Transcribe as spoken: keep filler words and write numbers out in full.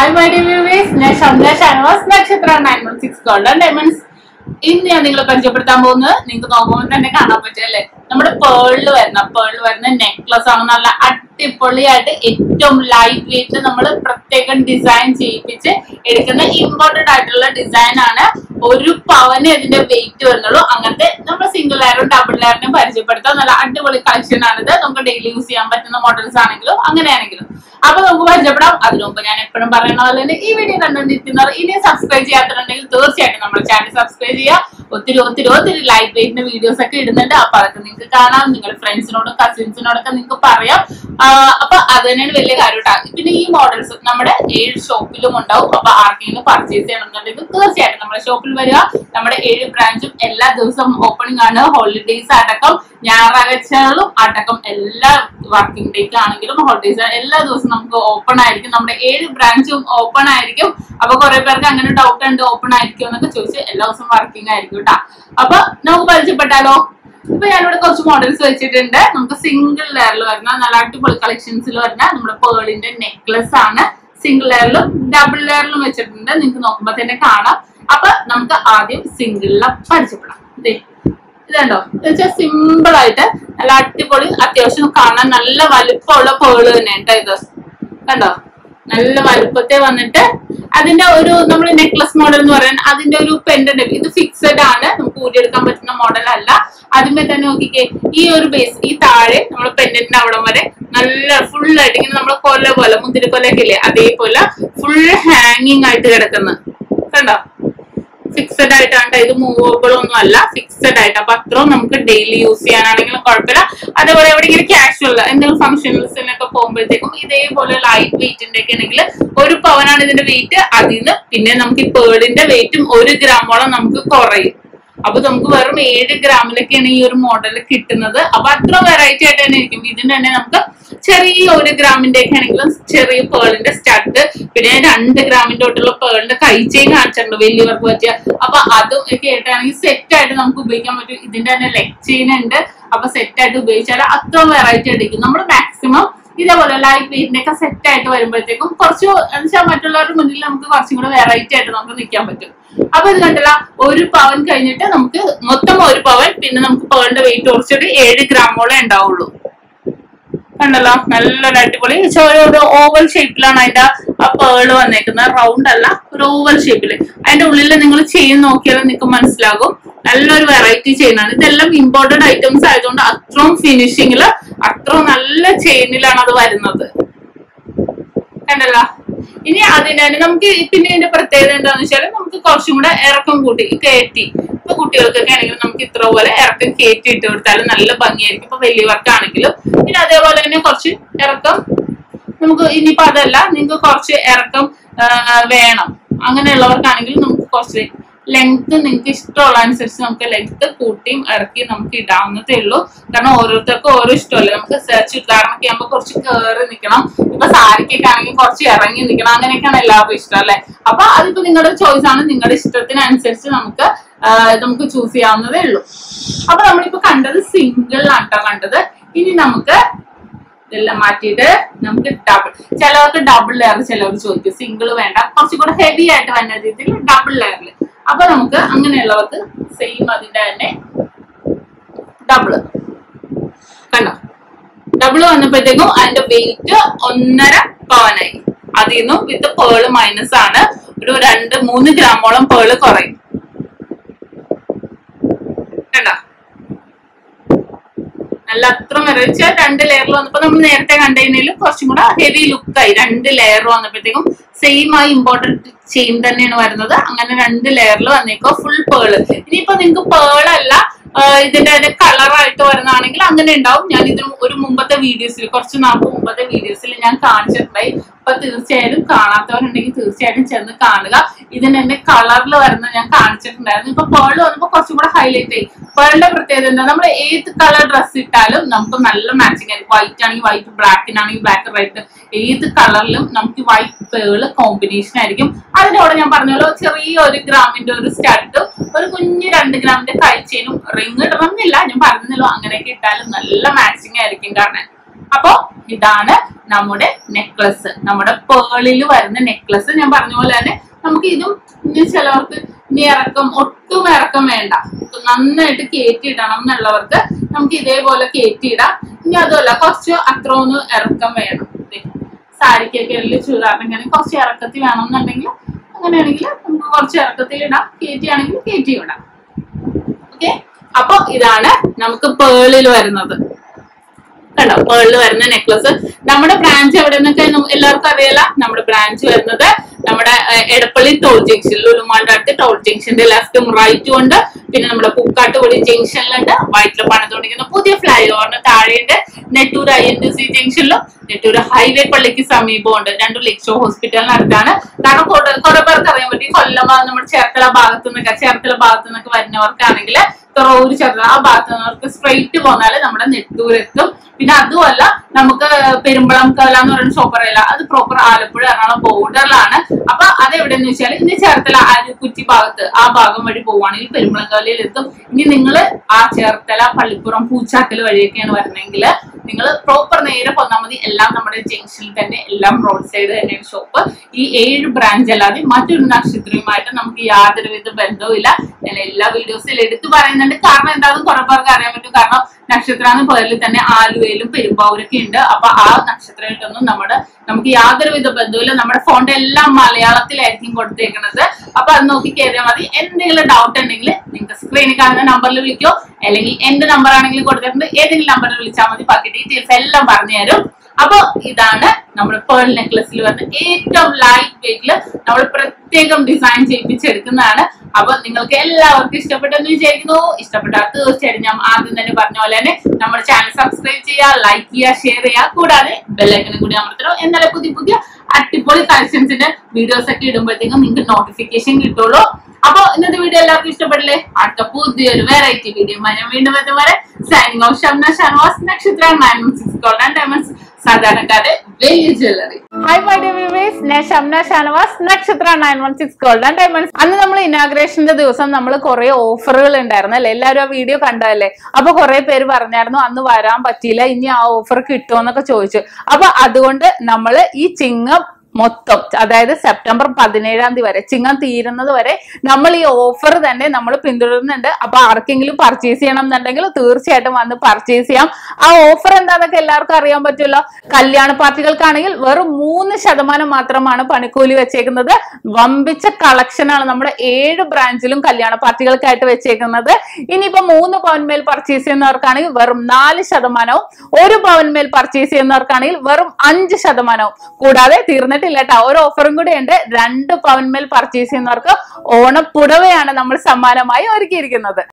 Hi my dear viewers, ഞാൻ Shamna Shanavas Nakshatra nine one six golden diamonds. ഇന്ന് ഞാൻ നിങ്ങളെ പരിചയപ്പെടുത്താൻ പോകുന്നത് നിങ്ങൾക്ക് നോക്കുമ്പോൾ തന്നെ കാണാൻ പറ്റുമല്ലേ, നമ്മുടെ പേളിൽ വരുന്ന പേളിൽ വരുന്ന നെക്ലസ് ആണ്. നല്ല അടിപൊളിയായിട്ട് ഏറ്റവും ലൈറ്റ് വെയിറ്റ് നമ്മൾ പ്രത്യേകം ഡിസൈൻ ചെയ്യിപ്പിച്ച് എടുക്കുന്ന ഇമ്പോർട്ടന്റ് ആയിട്ടുള്ള ഡിസൈൻ ആണ്. ഒരു പവന് ഇതിന്റെ വെയിറ്റ് വരുന്നുള്ളൂ. അങ്ങനത്തെ നമ്മൾ സിംഗിൾ ലെയറും ഡബിൾ ലെയറിനും പരിചയപ്പെടുത്താം. നല്ല അടിപൊളി കളക്ഷൻ ആണിത്. നമുക്ക് ഡെയിലി യൂസ് ചെയ്യാൻ പറ്റുന്ന മോഡൽസ് ആണെങ്കിലും അങ്ങനെയാണെങ്കിലും അപ്പൊ നമുക്ക് പരിചയപ്പെടാം. അതിനു മുമ്പ് ഞാൻ എപ്പോഴും പറയുന്ന പോലെ തന്നെ ഈ വീഡിയോ കണ്ടുകൊണ്ടിരിക്കുന്നവർ ഇനി സബ്സ്ക്രൈബ് ചെയ്യാത്തുണ്ടെങ്കിൽ തീർച്ചയായിട്ടും നമ്മുടെ ചാനൽ സബ്സ്ക്രൈബ് ചെയ്യുക. ഒത്തിരി ഒത്തിരി ഒത്തിരി ലൈറ്റ് വെയിറ്റിന്റെ വീഡിയോസ് ഒക്കെ ഇടുന്നുണ്ട്. അപ്പൊ അതൊക്കെ നിങ്ങൾക്ക് കാണാം. നിങ്ങളുടെ ഫ്രണ്ട്സിനോടും കസിൻസിനോടൊക്കെ നിങ്ങൾക്ക് പറയാം. അപ്പൊ അത് തന്നെയാണ് വലിയ കാര്യം കേട്ടോ. പിന്നെ ഈ മോഡൽസ് നമ്മുടെ ഏഴ് ഷോപ്പിലും ഉണ്ടാവും. അപ്പൊ ആർക്കെങ്കിലും പർച്ചേസ് ചെയ്യണമെന്നുണ്ടെങ്കിൽ തീർച്ചയായിട്ടും നമ്മുടെ ഷോപ്പിൽ വരിക. നമ്മുടെ ഏഴ് ബ്രാഞ്ചും എല്ലാ ദിവസവും ഓപ്പണിംഗ് ആണ്. ഹോളിഡേയ്സ് അടക്കം ഞായറാഴ്ചകളും അടക്കം എല്ലാ വർക്കിംഗ് ഡേക്ക് ആണെങ്കിലും ഹോളിഡേയ്സ് എല്ലാ ദിവസവും നമുക്ക് ഓപ്പൺ ആയിരിക്കും. നമ്മുടെ ഏഴ് ബ്രാഞ്ചും ഓപ്പൺ ആയിരിക്കും. അപ്പൊ കുറെ പേർക്ക് അങ്ങനെ ഡൗട്ട് ഉണ്ട്, ഓപ്പൺ ആയിരിക്കും എന്നൊക്കെ ചോദിച്ച് എല്ലാ ദിവസവും വർക്കിംഗ് ആയിരിക്കും കേട്ടോ. അപ്പൊ നമുക്ക് പരിചയപ്പെട്ടാലോ. ഇപ്പൊ ഞാനിവിടെ കുറച്ച് മോഡൽസ് വെച്ചിട്ടുണ്ട്. നമുക്ക് സിംഗിൾ ലെയറിൽ വരുന്ന നല്ല അടിപൊളി കളക്ഷൻസിൽ വരുന്ന നമ്മുടെ പേളിന്റെ നെക്ലസ് ആണ്. സിംഗിൾ ലെയറിലും ഡബിൾ ലെയറിലും വെച്ചിട്ടുണ്ട്. നിങ്ങൾക്ക് നോക്കുമ്പോ തന്നെ കാണാം. അപ്പൊ നമുക്ക് ആദ്യം സിംഗിളിലെ പരിചയപ്പെടാം. ഇതേ ഇതുണ്ടോ, എന്നുവെച്ചാൽ സിമ്പിൾ ആയിട്ട് നല്ല അടിപൊളി അത്യാവശ്യം കാണാൻ നല്ല വലുപ്പമുള്ള പേള് തന്നെ കേട്ടോ. ഇത് കണ്ടോ, നല്ല വലുപ്പത്തെ വന്നിട്ട് അതിന്റെ ഒരു നമ്മൾ നെക്ലസ് മോഡൽ എന്ന് പറയുന്നത് അതിന്റെ ഒരു പെൻഡന്റ്. ഇത് ഫിക്സഡ് ആണ്, നമുക്ക് ഊരിയെടുക്കാൻ പറ്റുന്ന മോഡൽ അല്ല. അതിന്മേൽ തന്നെ നോക്കിക്കേ, ഈ ഒരു ബേസ് ഈ താഴെ നമ്മൾ പെൻഡന്റിന്റെ അവിടെ വരെ നല്ല ഫുൾ ആയിട്ട് ഇങ്ങനെ നമ്മൾ കൊല പോലെ മുന്തിരിക്കൊലൊക്കെ ഇല്ലേ അതേപോലെ ഫുൾ ഹാങ്ങിങ് ആയിട്ട് കിടക്കുന്നത് കണ്ടോ. ഫിക്സഡ് ആയിട്ടാണ്, ഇത് മൂവബിൾ ഒന്നും അല്ല, ഫിക്സഡ് ആയിട്ട്. അപ്പൊ അത്രയും നമുക്ക് ഡെയിലി യൂസ് ചെയ്യാനാണെങ്കിലും കുഴപ്പമില്ല. അതേപോലെ എവിടെയെങ്കിലും കാഷ്വൽ എന്തെങ്കിലും ഫംഗ്ഷൻസിനൊക്കെ പോകുമ്പോഴത്തേക്കും ഇതേപോലെ ലൈറ്റ് വെയിറ്റിന്റെ ഒക്കെ ആണെങ്കിൽ ഒരു പവനാണ് ഇതിന്റെ വെയിറ്റ്. അതിൽ നിന്ന് പിന്നെ നമുക്ക് ഈ പേളിന്റെ വെയിറ്റും ഒരു ഗ്രാമോളം നമുക്ക് കുറയും. അപ്പൊ നമുക്ക് വെറും ഏഴ് ഗ്രാമിലൊക്കെയാണ് ഈ ഒരു മോഡൽ കിട്ടുന്നത്. അപ്പൊ അത്ര വെറൈറ്റി ആയിട്ട് തന്നെ ഇരിക്കും. ഇതിന് തന്നെ നമുക്ക് ചെറിയ ഒരു ഗ്രാമിന്റെ ഒക്കെ ആണെങ്കിലും ചെറിയ പേളിന്റെ സ്റ്റഡ്, പിന്നെ രണ്ട് ഗ്രാമിന്റെ തൊട്ടുള്ള പേളിന്റെ കൈ ചെയിൻ കാണിച്ചിട്ടുണ്ട് വലിയവർക്ക് പറ്റിയ. അപ്പൊ അതും ഒക്കെ ആയിട്ടാണെങ്കിൽ സെറ്റ് ആയിട്ട് നമുക്ക് ഉപയോഗിക്കാൻ പറ്റും. ഇതിന്റെ തന്നെ ലെഗ് ചെയിൻ ഉണ്ട്. അപ്പൊ സെറ്റ് ആയിട്ട് ഉപയോഗിച്ചാൽ അത്ര വെറൈറ്റി ആയിരിക്കും. നമ്മൾ മാക്സിമം ഇതേപോലെ ലൈറ്റ് വെയിറ്റിന്റെ ഒക്കെ സെറ്റ് ആയിട്ട് വരുമ്പോഴത്തേക്കും കുറച്ച് എന്നുവെച്ചാൽ മറ്റുള്ളവരുടെ മുന്നിൽ നമുക്ക് കുറച്ചും കൂടെ വെറൈറ്റി ആയിട്ട് നമുക്ക് നിൽക്കാൻ പറ്റും. അപ്പൊ ഇത് കണ്ടില്ല, ഒരു പവൻ കഴിഞ്ഞിട്ട് നമുക്ക് മൊത്തം ഒരു പവൻ, പിന്നെ നമുക്ക് പേളിന്റെ വെയിറ്റ് കുറച്ചിട്ട് ഏഴ് ഗ്രാമോളം ഉണ്ടാവുള്ളൂ. കണ്ടല്ലോ, നല്ലൊരു അടിപൊളി ഒരു ഓവൽ ഷേപ്പിലാണ് അതിന്റെ ആ പേള് വന്നേക്കുന്നത്. റൗണ്ട് അല്ല, ഒരു ഓവൽ ഷേപ്പില്. അതിന്റെ ഉള്ളിൽ നിങ്ങൾ ചെയിൻ നോക്കിയാൽ നിങ്ങൾക്ക് മനസ്സിലാകും. നല്ലൊരു വെറൈറ്റി ചെയിനാണ്. ഇതെല്ലാം ഇമ്പോർട്ടന്റ് ഐറ്റംസ് ആയതുകൊണ്ട് അത്രയും ഫിനിഷിങ്ങില് അത്രയും നല്ല ചെയിനിലാണ് അത് വരുന്നത്. കണ്ടല്ലോ. ഇനി അതിന് തന്നെ നമുക്ക് പിന്നെ ഇതിന്റെ പ്രത്യേകത എന്താണെന്ന് വെച്ചാൽ നമുക്ക് കുറച്ചും കൂടെ ഇറക്കം കൂട്ടി കയറ്റി. ഇപ്പൊ കുട്ടികൾക്കൊക്കെ ആണെങ്കിലും നമുക്ക് ഇത്ര പോലെ ഇറക്കം കയറ്റി ഇട്ട് കൊടുത്താലും നല്ല ഭംഗിയായിരിക്കും. ഇപ്പൊ വലിയവർക്കാണെങ്കിലും പിന്നെ അതേപോലെ തന്നെ കുറച്ച് ഇറക്കം നമുക്ക് ഇനിയിപ്പോ അതല്ല, നിങ്ങൾക്ക് കുറച്ച് ഇറക്കം വേണം അങ്ങനെയുള്ളവർക്കാണെങ്കിലും നമുക്ക് കുറച്ച് ലെങ്ത് നിങ്ങൾക്ക് ഇഷ്ടമുള്ള അനുസരിച്ച് നമുക്ക് ലെങ്ത് കൂട്ടിയും ഇറക്കിയും നമുക്ക് ഇടാവുന്നതേ ഉള്ളൂ. കാരണം ഓരോരുത്തർക്കും ഓരോ ഇഷ്ടമല്ലേ. നമുക്ക് ചുരിദാറിനൊക്കെ ആകുമ്പോൾ കുറച്ച് കയറി നിൽക്കണം, ഇപ്പൊ സാരിക്കൊക്കെ ആണെങ്കിൽ കുറച്ച് ഇറങ്ങി നിൽക്കണം, അങ്ങനെയൊക്കെയാണ് എല്ലാവർക്കും ഇഷ്ടം അല്ലെ. അപ്പൊ അതിപ്പോ നിങ്ങളുടെ ചോയ്സ് ആണ്. നിങ്ങളുടെ ഇഷ്ടത്തിനനുസരിച്ച് നമുക്ക് നമുക്ക് ചൂസ് ചെയ്യാവുന്നതേ ഉള്ളൂ. അപ്പൊ നമ്മളിപ്പോ കണ്ടത് സിംഗിൾ ആട്ടോ കണ്ടത്. ഇനി നമുക്ക് ഇതെല്ലാം മാറ്റിയിട്ട് നമുക്ക് ഡബിൾ, ചിലവർക്ക് ഡബിൾ ലെയർ ചിലവർ ചോദിക്കും. സിംഗിൾ വേണ്ട, കുറച്ചും കൂടെ ഹെവി ആയിട്ട് വരുന്ന രീതിയിൽ ഡബിൾ ലെയറിൽ. അപ്പൊ നമുക്ക് അങ്ങനെയുള്ളവർക്ക് സെയിം അതിന്റെ തന്നെ ഡബിള് കണ്ടോ. ഡബിള് വന്നപ്പോഴത്തേക്കും അതിന്റെ വെയിറ്റ് ഒന്നര പവനായി. അതിൽ നിന്നും വിത്ത് പേള് മൈനസ് ആണ് ഒരു രണ്ട് മൂന്ന് ഗ്രാമോളം പേള് കുറയും. കണ്ടോ, നല്ല അത്ര വരച്ച രണ്ട് ലെയറിൽ വന്നപ്പോ നമ്മൾ നേരത്തെ കണ്ടതിലും കുറച്ചും കൂടെ ഹെവി ലുക്കായി. രണ്ട് ലെയർ വന്നപ്പോഴത്തേക്കും സെയിം ആ ഇമ്പോർട്ടന്റ് ചെയിൻ തന്നെയാണ് വരുന്നത്. അങ്ങനെ രണ്ട് ലെയറിൽ വന്നേക്കോ ഫുൾ പേള്. ഇനിയിപ്പോ നിങ്ങൾക്ക് പേളല്ല ഇതിന്റെ കളറായിട്ട് വരുന്നതാണെങ്കിൽ അങ്ങനെ ഉണ്ടാവും. ഞാൻ ഇതിന് ഒരു മുമ്പത്തെ വീഡിയോസിൽ കുറച്ച് നാൾക്ക് മുമ്പത്തെ വീഡിയോസിൽ ഞാൻ കാണിച്ചിട്ടുണ്ടായി. അപ്പൊ തീർച്ചയായിട്ടും കാണാത്തവരുണ്ടെങ്കിൽ തീർച്ചയായിട്ടും ചെന്ന് കാണുക. ഇതിന് എന്റെ കളറിൽ വരുന്ന ഞാൻ കാണിച്ചിട്ടുണ്ടായിരുന്നു. ഇപ്പൊ പേള് വന്നപ്പോ കുറച്ചും കൂടെ ഹൈലൈറ്റ് ആയി. പേളിന്റെ പ്രത്യേകത എന്താ, നമ്മൾ ഏത് കളർ ഡ്രസ് ഇട്ടാലും നമുക്ക് നല്ല മാച്ചിങ് ആയിരിക്കും. വൈറ്റ് ആണെങ്കിൽ വൈറ്റ്, ബ്ലാക്കിനാണെങ്കിൽ ബ്ലാക്ക്, റെഡ്, ഏത് കളറിലും നമുക്ക് വൈറ്റ് പേള് കോമ്പിനേഷൻ ആയിരിക്കും. അതിനോട് ഞാൻ പറഞ്ഞല്ലോ ചെറിയ ഒരു ഗ്രാമിന്റെ ഒരു സ്റ്റഡും ഒരു കുഞ്ഞു രണ്ട് ഗ്രാമിന്റെ കൈച്ചെയിനും റിങ് ഇടണമെന്നില്ല, ഞാൻ പറഞ്ഞല്ലോ അങ്ങനെയൊക്കെ ഇട്ടാലും നല്ല മാച്ചിങ് ആയിരിക്കും. കാരണം അപ്പൊ ഇതാണ് നമ്മുടെ നെക്ലസ്, നമ്മുടെ പേളിൽ വരുന്ന നെക്ലസ്. ഞാൻ പറഞ്ഞ പോലെ തന്നെ നമുക്ക് ഇതും ഇനി ചിലവർക്ക് ഇനി ഇറക്കം ഒട്ടും ഇറക്കം വേണ്ട, നന്നായിട്ട് കയറ്റിയിടണം എന്നുള്ളവർക്ക് നമുക്ക് ഇതേപോലെ കയറ്റിയിടാം. ഇനി അതുമല്ല കുറച്ച് അത്ര ഒന്ന് ഇറക്കം വേണം, സാരിക്കൊക്കെ ആണെങ്കിൽ ചുരിദാറിനൊക്കെ കുറച്ച് ഇറക്കത്തിൽ വേണം എന്നുണ്ടെങ്കിൽ അങ്ങനെയാണെങ്കിൽ നമുക്ക് കുറച്ച് ഇറക്കത്തിൽ ഇടാം, കയറ്റിയാണെങ്കിൽ കയറ്റി ഇടാം. ഓക്കെ, അപ്പൊ ഇതാണ് നമുക്ക് പേളിൽ വരുന്നത്. കണ്ടോ, പേളിൽ വരുന്ന നെക്ലസ്. നമ്മുടെ ബ്രാഞ്ച് എവിടെ നിന്നൊക്കെ എല്ലാവർക്കും അറിയാലോ. നമ്മുടെ ബ്രാഞ്ച് വരുന്നത് നമ്മുടെ എടപ്പള്ളി ടോൾ ജംഗ്ഷൻ, ലുലുമാളുടെ അടുത്ത് ടോൾ ജംഗ്ഷന്റെ ലെഫ്റ്റും റൈറ്റും ഉണ്ട്. പിന്നെ നമ്മുടെ പൂക്കാട്ടുപടി ജംഗ്ഷനിലുണ്ട്, വൈറ്റിൽ പണിതുകൊണ്ടിരിക്കുന്ന പുതിയ ഫ്ലൈ ഓവറിന് താഴെയുണ്ട്. നെട്ടൂർ ഐ എൻ സി ജംഗ്ഷനിലും നെട്ടൂർ ഹൈവേ പള്ളിക്ക് സമീപമുണ്ട്. രണ്ടും ലെക്ചോ ഹോസ്പിറ്റലിന് അടുത്താണ്. കാരണം കുറെ പേർക്ക് അറിയാൻ പറ്റും, കൊല്ലം നമ്മുടെ ചേർത്തല ഭാഗത്തു നിന്നൊക്കെ ചേർത്തല ഭാഗത്തു നിന്നൊക്കെ വരുന്നവർക്കാണെങ്കിൽ തുറവൂര് ചേർത്തല ആ ഭാഗത്ത് നിന്നവർക്ക് സ്ട്രെയിറ്റ് പോന്നാല് നമ്മുടെ നെട്ടൂർ എത്തും. പിന്നെ അതുമല്ല നമുക്ക് പെരുമ്പളം കവല എന്ന് പറയുന്ന ഷോപ്പറയില്ല, അത് പ്രോപ്പർ ആലപ്പുഴ എറണാകുളം ബോർഡറിലാണ്. അപ്പൊ അതെവിടെയെന്ന് വെച്ചാൽ ഇനി ചേർത്തല അരുക്കുറ്റി ഭാഗത്ത് ആ ഭാഗം വഴി പോവുകയാണെങ്കിൽ പെരുമ്പളം കവലയിൽ എത്തും. ഇനി നിങ്ങൾ ആ ചേർത്തല പള്ളിപ്പുറം പൂച്ചാക്കൽ വഴിയൊക്കെയാണ് വരുന്നതെങ്കിൽ നിങ്ങൾ പ്രോപ്പർ നേരെ പോന്നാൽ മതി. എല്ലാം നമ്മുടെ ജംഗ്ഷനിൽ തന്നെ, എല്ലാം റോഡ് സൈഡ് തന്നെയാണ് ഷോപ്പ്. ഈ ഏഴ് ബ്രാഞ്ച് അല്ലാതെ മറ്റൊരു നക്ഷത്രവുമായിട്ട് നമുക്ക് യാതൊരുവിധ ബന്ധവും ഇല്ല. ഞാൻ എല്ലാ വീഡിയോസിൽ എടുത്തു പറയുന്നുണ്ട്, കാരണം എന്താണെന്ന് കുറെ പേർക്ക് അറിയാൻ പറ്റും. കാരണം നക്ഷത്രാന്ന് പേരിൽ തന്നെ ആലുവയിലും പെരുമ്പാവൂരൊക്കെ ഉണ്ട്. അപ്പൊ ആ നക്ഷത്രമായിട്ടൊന്നും നമ്മുടെ നമുക്ക് യാതൊരുവിധ ബന്ധവുമില്ല. നമ്മുടെ ഫോണിന്റെ എല്ലാം മലയാളത്തിലായിരിക്കും കൊടുത്തേക്കുന്നത്. അപ്പൊ അത് നോക്കി കയറിയാൽ മതി. എന്തെങ്കിലും ഡൗട്ട് ഉണ്ടെങ്കിൽ നിങ്ങൾക്ക് സ്ക്രീനിൽ കാണുന്ന നമ്പറിൽ വിളിക്കോ, അല്ലെങ്കിൽ എന്റെ നമ്പർ ആണെങ്കിലും കൊടുത്തിട്ടുണ്ട്, ഏതെങ്കിലും നമ്പറിൽ വിളിച്ചാൽ മതി. ബാക്കി ഡീറ്റെയിൽസ് എല്ലാം പറഞ്ഞു തരും. അപ്പൊ ഇതാണ് നമ്മുടെ പേൾ നെക്ലസിൽ വന്ന് ഏറ്റവും ലൈറ്റ് വെയിറ്റില് നമ്മൾ പ്രത്യേകം ഡിസൈൻ ചെയ്യിപ്പിച്ചെടുക്കുന്നതാണ്. അപ്പൊ നിങ്ങൾക്ക് എല്ലാവർക്കും ഇഷ്ടപ്പെട്ടെന്ന് വിചാരിക്കുന്നു. ഇഷ്ടപ്പെട്ടാൽ തീർച്ചയായിട്ടും ഞാൻ ആദ്യം തന്നെ പറഞ്ഞ പോലെ തന്നെ നമ്മുടെ ചാനൽ സബ്സ്ക്രൈബ് ചെയ്യുക, ലൈക്ക് ചെയ്യുക, ഷെയർ ചെയ്യുക, കൂടാതെ ബെല്ലൈക്കനും കൂടി അമർത്തണം. എന്നാലേ പുതിയ പുതിയ അടിപൊളി കളക്ഷൻസിന്റെ വീഡിയോസ് ഒക്കെ ഇടുമ്പോഴത്തേക്കും നിങ്ങൾക്ക് നോട്ടിഫിക്കേഷൻ കിട്ടുള്ളൂ. അപ്പൊ ഇന്നത്തെ വീഡിയോ എല്ലാവർക്കും ഇഷ്ടപ്പെടില്ലേ? അടുത്ത പുതിയൊരു വെറൈറ്റി വീഡിയോ ഞാൻ വീണ്ടും എത്തും വരെ signing off Shamna Shanavas, Nakshatra nine one six gold and diamonds, സാധാരണക്കാരുടെ വലിയ jewellery. Hi my dear viewers, ഞാൻ Shamna Shanavas, Nakshatra nine one six gold and diamonds. അന്ന് നമ്മൾ ഇനാഗ്രേഷന്റെ ദിവസം നമ്മൾ കുറെ ഓഫറുകൾ ഉണ്ടായിരുന്നു അല്ലെ, എല്ലാവരും ആ വീഡിയോ കണ്ടതല്ലേ. അപ്പൊ കുറെ പേര് പറഞ്ഞായിരുന്നു അന്ന് വരാൻ പറ്റിയില്ല, ഇനി ആ ഓഫർ കിട്ടുമെന്നൊക്കെ ചോദിച്ചു. അപ്പൊ അതുകൊണ്ട് നമ്മള് ഈ ചിങ്ങം മൊത്തം, അതായത് സെപ്റ്റംബർ പതിനേഴാം തീയതി വരെ, ചിങ്ങം തീരുന്നത് വരെ നമ്മൾ ഈ ഓഫർ തന്നെ നമ്മൾ പിന്തുടരുന്നുണ്ട്. അപ്പൊ ആർക്കെങ്കിലും പർച്ചേസ് ചെയ്യണം എന്നുണ്ടെങ്കിൽ തീർച്ചയായിട്ടും വന്ന് പർച്ചേസ് ചെയ്യാം. ആ ഓഫർ എന്താണെന്നൊക്കെ എല്ലാവർക്കും അറിയാൻ പറ്റുമല്ലോ. കല്യാണ പാർട്ടികൾക്കാണെങ്കിൽ വെറും മൂന്ന് ശതമാനം മാത്രമാണ് പണിക്കൂലി വെച്ചേക്കുന്നത്. വമ്പിച്ച കളക്ഷനാണ് നമ്മുടെ ഏഴ് ബ്രാഞ്ചിലും കല്യാണ പാർട്ടികൾക്കായിട്ട് വെച്ചേക്കുന്നത്. ഇനിയിപ്പോ മൂന്ന് പവൻ മേൽ പർച്ചേസ് ചെയ്യുന്നവർക്കാണെങ്കിൽ വെറും നാല് ശതമാനവും, ഒരു പവൻ മേൽ പർച്ചേസ് ചെയ്യുന്നവർക്കാണെങ്കിൽ വെറും അഞ്ച് ശതമാനവും. കൂടാതെ തീർന്നിട്ട് ട്ടോ ഒരു ഓഫറും കൂടി ഉണ്ട്. രണ്ട് പവൻ മേൽ പർച്ചേസ് ചെയ്യുന്നവർക്ക് ഓണപ്പുടവയാണ് നമ്മൾ സമ്മാനമായി ഒരുക്കിയിരിക്കുന്നത്.